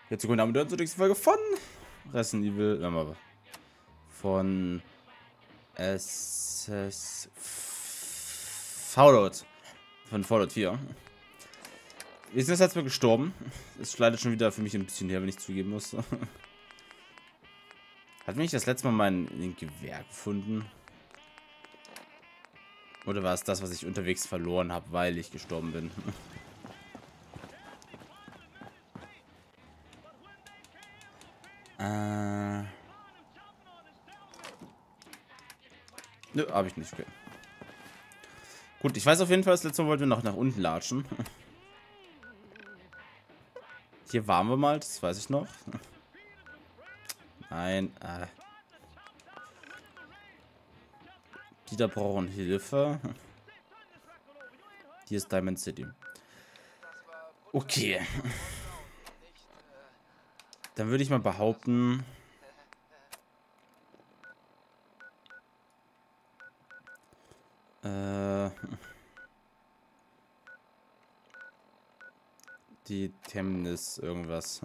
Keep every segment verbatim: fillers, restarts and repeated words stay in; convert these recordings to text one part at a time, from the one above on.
Jetzt kommen wir zur nächsten Folge von Resident Evil. Warte mal. Von S S Fallout. Von Fallout vier. Wir sind jetzt mal gestorben. Es leidet schon wieder für mich ein bisschen her, wenn ich zugeben muss. Hat mich das letzte Mal mein Gewehr gefunden? Oder war es das, was ich unterwegs verloren habe, weil ich gestorben bin? äh. Nö, habe ich nicht. Okay. Gut, ich weiß auf jeden Fall, das letzte Mal wollten wir noch nach unten latschen. Hier waren wir mal, das weiß ich noch. Nein. Äh. Die da brauchen Hilfe. Hier ist Diamond City. Okay. Dann würde ich mal behaupten... Äh... Die Temnis irgendwas.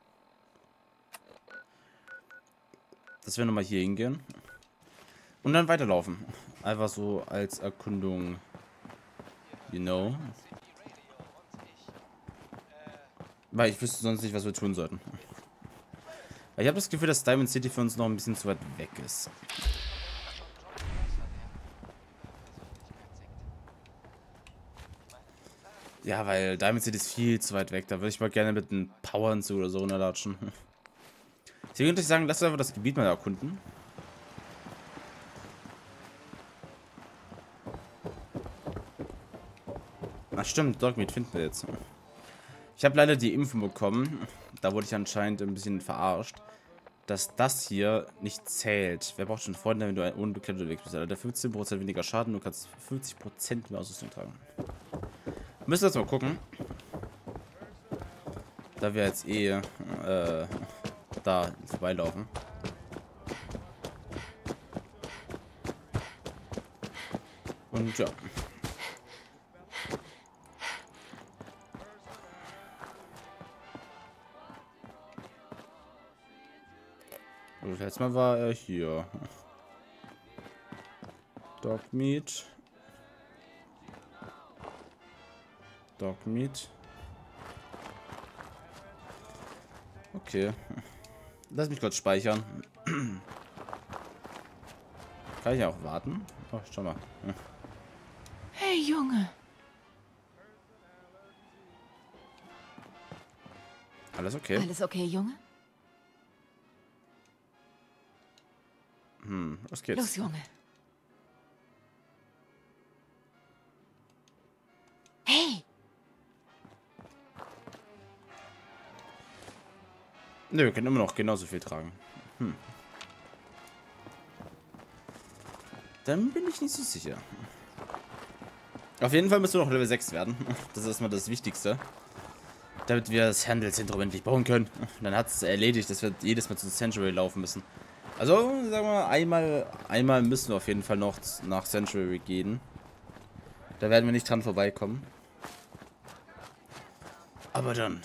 Dass wir nochmal hier hingehen. Und dann weiterlaufen. Einfach so als Erkundung. You know. Weil ich wüsste sonst nicht, was wir tun sollten. Ich habe das Gefühl, dass Diamond City für uns noch ein bisschen zu weit weg ist. Ja, weil Diamond City ist viel zu weit weg. Da würde ich mal gerne mit einem Power-Anzug oder so runterlatschen. Deswegen würde ich sagen, lass uns einfach das Gebiet mal erkunden. Ach stimmt, Dogmeat finden wir jetzt. Ich habe leider die Info bekommen, da wurde ich anscheinend ein bisschen verarscht, dass das hier nicht zählt. Wer braucht schon Freunde, wenn du ein unbekannter unterwegs bist? Alter, fünfzehn Prozent weniger Schaden, du kannst fünfzig Prozent mehr Ausrüstung tragen. Müssen wir jetzt mal gucken. Da wir jetzt eh äh, da vorbeilaufen. Und ja. Das letzte Mal war er hier. Dogmeat. Dogmeat. Okay. Lass mich kurz speichern. Kann ich auch warten? Oh, schau mal. Hm. Hey, Junge. Alles okay? Alles okay, Junge? Hm, was geht's? Los, Junge. Hey! Ne, wir können immer noch genauso viel tragen. Hm. Dann bin ich nicht so sicher. Auf jeden Fall müssen wir noch Level sechs werden. Das ist erstmal das Wichtigste. Damit wir das Handelszentrum endlich bauen können. Dann hat es erledigt, dass wir jedes Mal zu Sanctuary laufen müssen. Also, sagen wir mal, einmal, einmal müssen wir auf jeden Fall noch nach Sanctuary gehen. Da werden wir nicht dran vorbeikommen. Aber dann.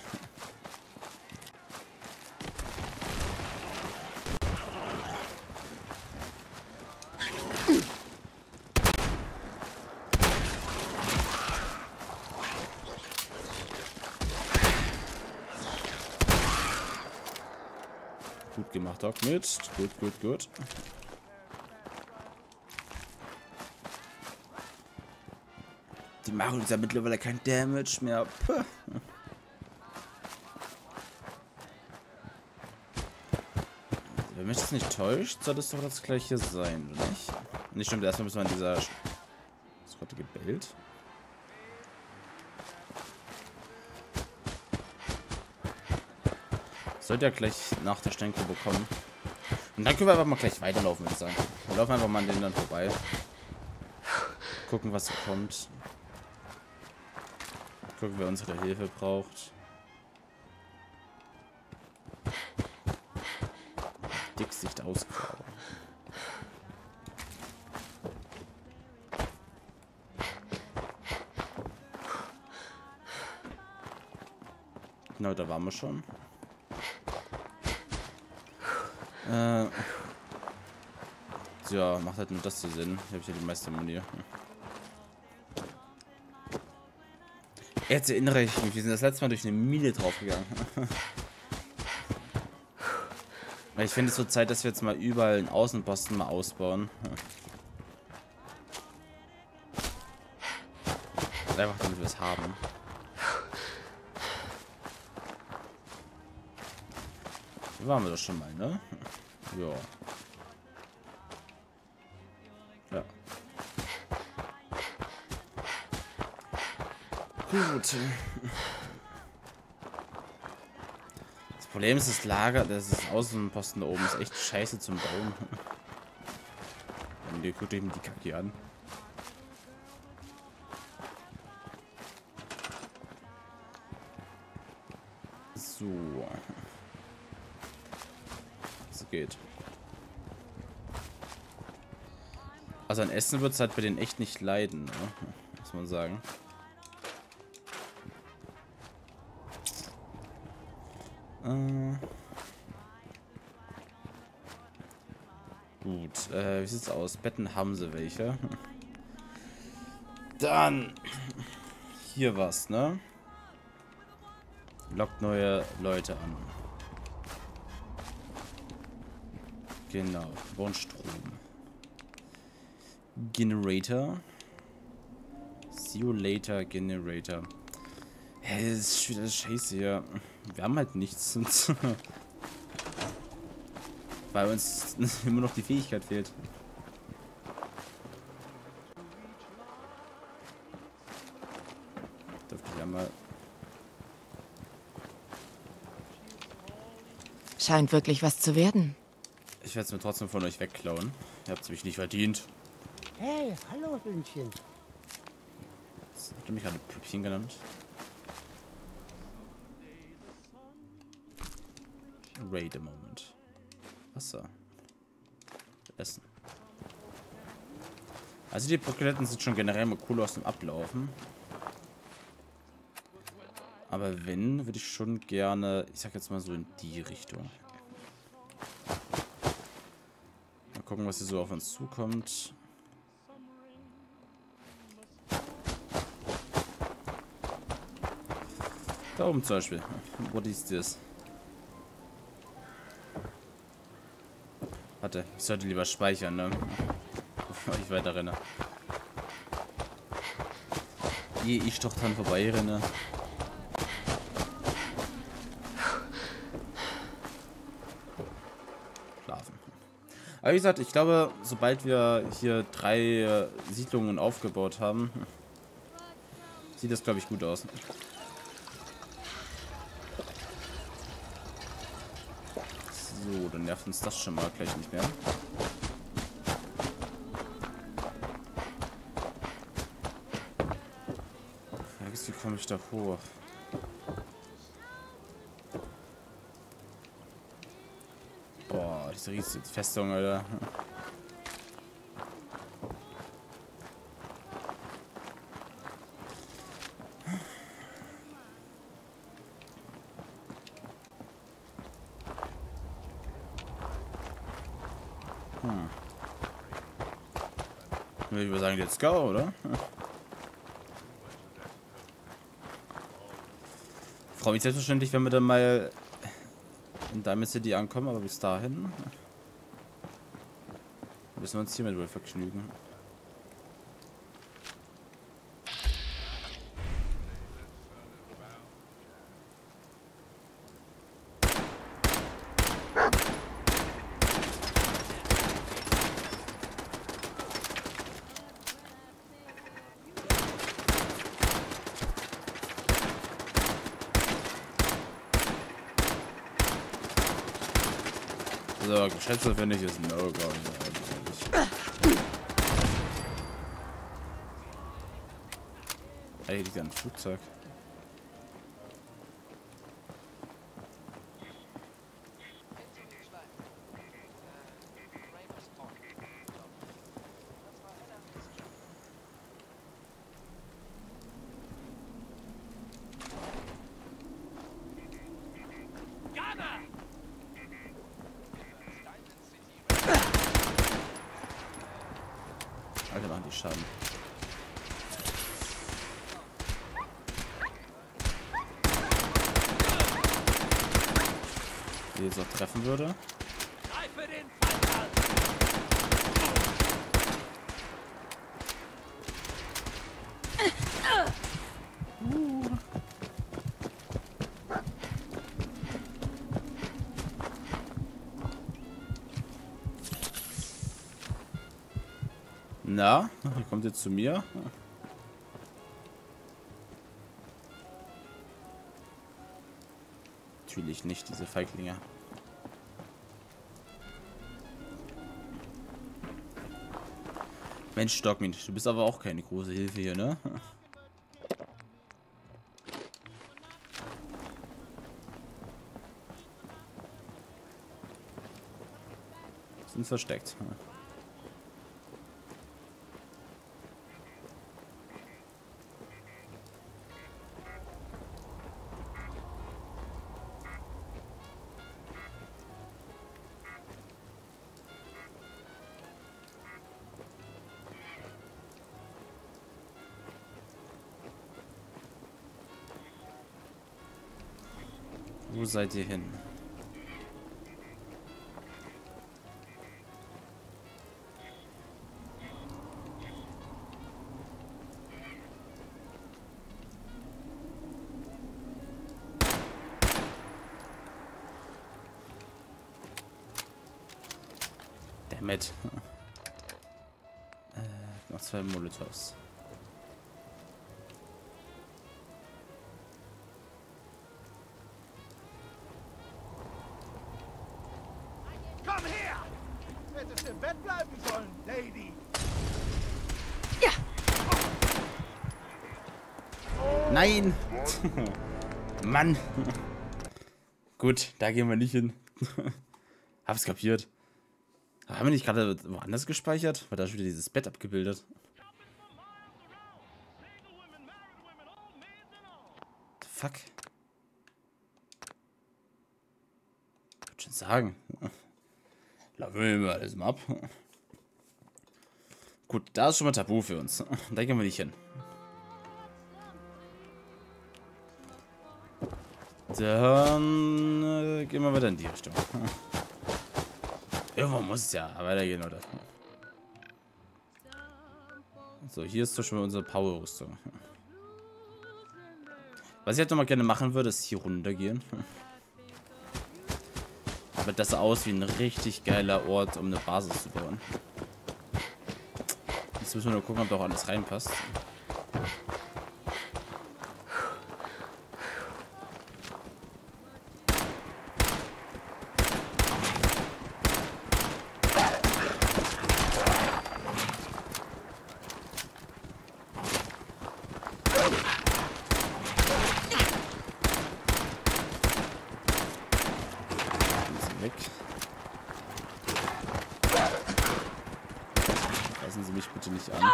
Gut gemacht, Dogmeat. Gut, gut, gut. Die machen uns ja mittlerweile kein Damage mehr. Puh. Wenn mich das nicht täuscht, soll das doch das gleiche sein, oder nicht? Nicht stimmt, erstmal müssen wir an dieser... Das wurde gebellt. Sollte ja gleich nach der Steingrube kommen. Und dann können wir einfach mal gleich weiterlaufen, würde ich sagen. Wir laufen einfach mal an denen dann vorbei. Gucken, was so kommt. Gucken, wer unsere Hilfe braucht. Dicksicht ausgraben. Genau, da waren wir schon. Äh. Ja, macht halt nur das zu Sinn. Hier habe ich ja die meiste Muni. Jetzt erinnere ich mich, wir sind das letzte Mal durch eine Mine draufgegangen. Ich finde es so Zeit, dass wir jetzt mal überall einen Außenposten mal ausbauen. Einfach damit wir es haben. Hier waren wir doch schon mal, ne? Ja. Ja. Gut. Das Problem ist, das Lager, das ist Außenposten da oben, ist echt scheiße zum Bauen. Und ihr guckt eben die Kacke an. So. Das geht. Also an Essen wird es halt bei denen echt nicht leiden, ne? Muss man sagen. Äh. Gut, äh, wie sieht's aus? Betten haben sie welche. Dann hier was, ne? Lockt neue Leute an. Genau, Wohnstrom. Generator. See you later, Generator. Hä, das ist wieder scheiße hier. Wir haben halt nichts. Weil uns immer noch die Fähigkeit fehlt. Dürfte ich ja mal. Scheint wirklich was zu werden. Ich werde es mir trotzdem von euch wegklauen. Ihr habt es mich nicht verdient. Hey, hallo Hühnchen. Habt ihr mich gerade Püppchen genannt? Wait a moment. Wasser. Essen. Also die Brokeletten sind schon generell mal cool aus dem Ablaufen. Aber wenn, würde ich schon gerne, ich sag jetzt mal so in die Richtung. Mal gucken, was hier so auf uns zukommt. Da oben zum Beispiel. What is this? Warte, ich sollte lieber speichern, ne? Bevor ich weiter renne. Ehe ich doch dran vorbei renne. Schlafen. Aber wie gesagt, ich glaube, sobald wir hier drei äh, Siedlungen aufgebaut haben, sieht das, glaube ich, gut aus. So, dann nervt uns das schon mal gleich nicht mehr. Wie komme ich da hoch? Boah, diese riesige Festung, Alter. Hm. Ich würde sagen, let's go, oder? Ich freue mich selbstverständlich, wenn wir dann mal in Diamond City ankommen, aber bis dahin müssen wir uns hiermit wohl vergnügen. So, geschätzt finde ich ist ein No-Go. Ey, liegt ein Flugzeug. Schaden. Die jetzt auch treffen würde. Na, kommt jetzt zu mir? Natürlich nicht, diese Feiglinge. Mensch, Stockmin, du bist aber auch keine große Hilfe hier, ne? Sind versteckt. Wo seid ihr hin? Damit. Äh, noch zwei Molotovs. Komm her! Hättest im Bett bleiben sollen, Lady. Ja. Nein! Mann! Gut, da gehen wir nicht hin. Hab's kapiert. Haben wir nicht gerade woanders gespeichert? War da schon wieder dieses Bett abgebildet? The fuck? Ich würde schon sagen. Laufen wir mal alles mal ab. Gut, da ist schon mal Tabu für uns. Da gehen wir nicht hin. Dann äh, gehen wir wieder in die Richtung. Irgendwo muss es ja weitergehen, oder? So, hier ist doch schon mal unsere Power-Rüstung. Was ich halt nochmal gerne machen würde, ist hier runtergehen. Aber das sah aus wie ein richtig geiler Ort, um eine Basis zu bauen. Jetzt müssen wir nur gucken, ob da auch alles reinpasst. Weg. Lassen Sie mich bitte nicht an.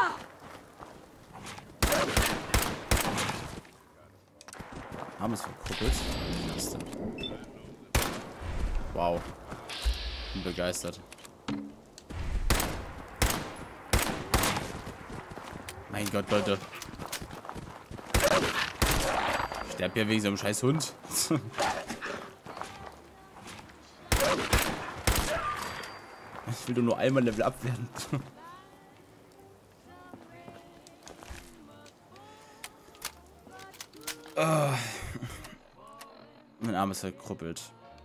Arm ist verkrüppelt. Wow. Bin begeistert. Mein Gott, Leute. Ich sterbe ja wegen so einem scheiß Hund. Ich will nur einmal Level up werden. Oh. Mein Arm ist verkrüppelt.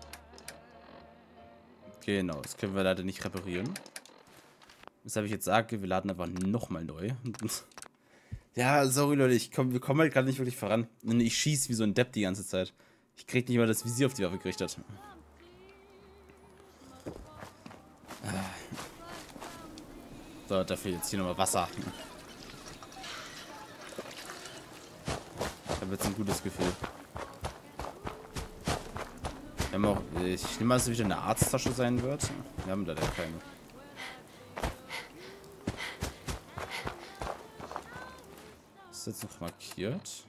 Genau, das können wir leider nicht reparieren. Weshalb ich jetzt sage, wir laden einfach nochmal neu. Ja, sorry Leute, ich komm, wir kommen halt gerade nicht wirklich voran. Und ich schieße wie so ein Depp die ganze Zeit. Ich krieg nicht mal das Visier auf die Waffe gerichtet. So, dafür jetzt hier nochmal Wasser. Da wird es ein gutes Gefühl. Wir haben auch, ich nehme mal, dass es wieder eine Arzttasche sein wird. Wir haben leider keine. Ist jetzt noch markiert?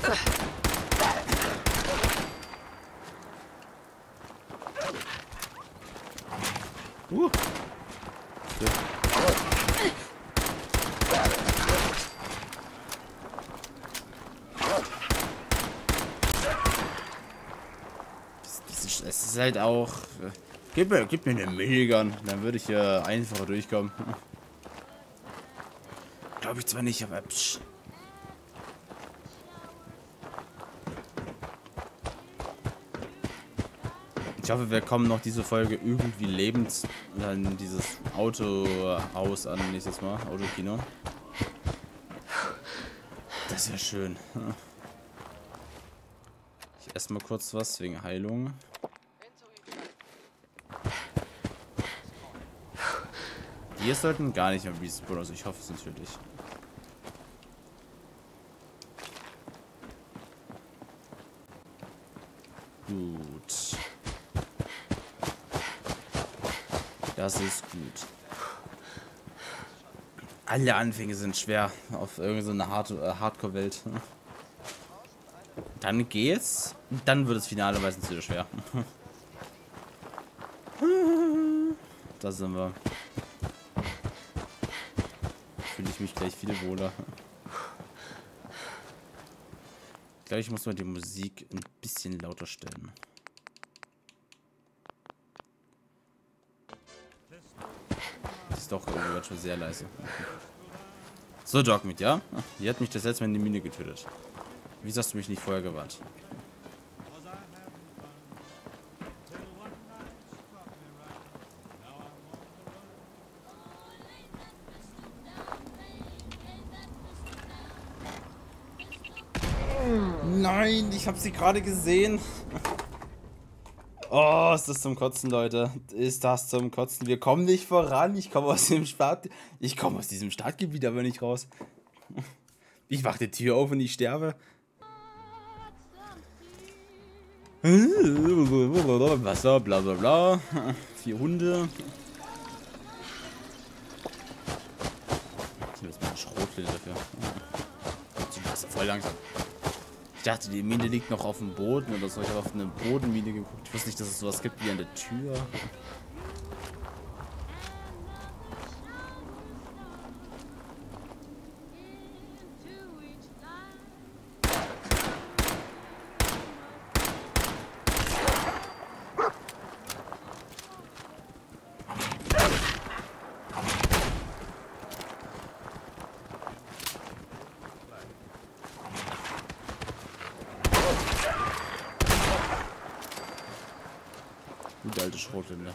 Uh. Okay. Es ist halt auch... Gib mir, gib mir eine Minigun, dann würde ich hier äh, einfacher durchkommen. Glaube ich zwar nicht, aber... Psch. Ich hoffe, wir kommen noch diese Folge irgendwie lebend in dieses Autohaus an, nächstes Mal. Autokino. Das wäre schön. Ich esse mal kurz was wegen Heilung. Wir sollten gar nicht mehr respawnen, also ich hoffe es natürlich. Gut. Das ist gut. Alle Anfänge sind schwer auf irgendeine Hard äh, Hardcore-Welt. Dann geht's. Und dann wird das Finale meistens wieder schwer. Da sind wir. Fühle ich mich gleich viel wohler. Ich glaube, ich muss mal die Musik ein bisschen lauter stellen. Das ist doch irgendwie schon sehr leise. So, Dogmeat, ja? Die hat mich das letzte Mal in die Mine getötet. Wieso hast du mich nicht vorher gewarnt? Nein, ich habe sie gerade gesehen. Oh, ist das zum Kotzen, Leute. Ist das zum Kotzen. Wir kommen nicht voran. Ich komme aus dem Start. Ich komme aus diesem Startgebiet aber nicht raus. Ich mache die Tür auf und ich sterbe. Wasser, bla bla bla. Vier Hunde. Ich nehme jetzt mal eine Schrotflinte dafür. Das ist voll langsam. Ich dachte, die Mine liegt noch auf dem Boden oder so. Ich habe auf eine Bodenmine geguckt. Ich wusste nicht, dass es sowas gibt wie an der Tür. Gute alte Schrotflinte.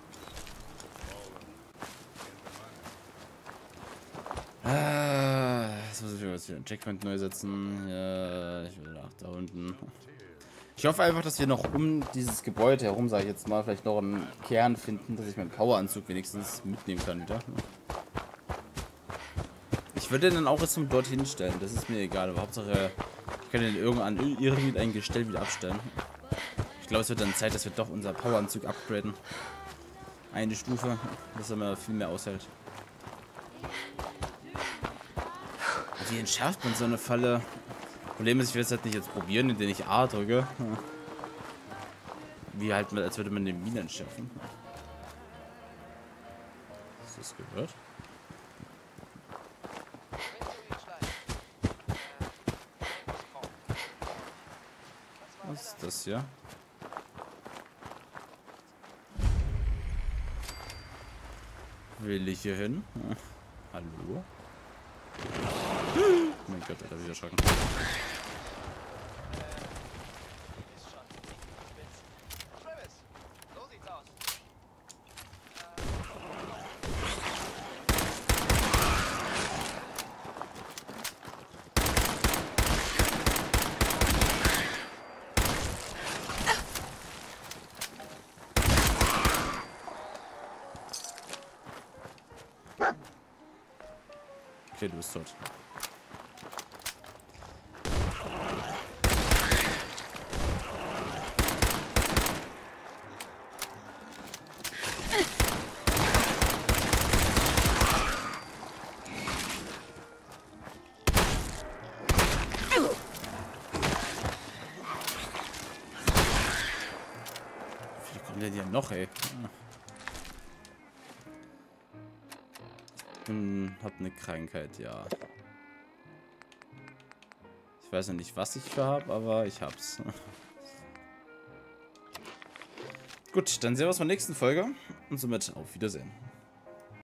Ah, jetzt muss ich was hier. Checkpoint neu setzen. Ja, ich will nach da unten. Ich hoffe einfach, dass wir noch um dieses Gebäude herum, sage ich jetzt mal, vielleicht noch einen Kern finden, dass ich meinen Poweranzug wenigstens mitnehmen kann wieder. Ich würde den dann auch jetzt zum dorthin stellen. Das ist mir egal. Aber Hauptsache, ich kann den irgendwann an irgendein Gestell wieder abstellen. Ich glaube, es wird dann Zeit, dass wir doch unser Poweranzug upgraden. Eine Stufe, dass er mal viel mehr aushält. Wie entschärft man so eine Falle? Problem ist, ich will es halt nicht jetzt probieren, indem ich A drücke. Wie halt, als würde man den Minen entschärfen. Hast du das gehört? Was ist das hier? Will ich hier hin? Hm. Hallo? Oh mein Gott, Alter, wieder erschrocken. Okay, du bist tot. denn hier noch, ey? Ich bin, hab eine Krankheit, ja. Ich weiß noch nicht, was ich für habe, aber ich hab's. Gut, dann sehen wir uns in der nächsten Folge und somit auf Wiedersehen.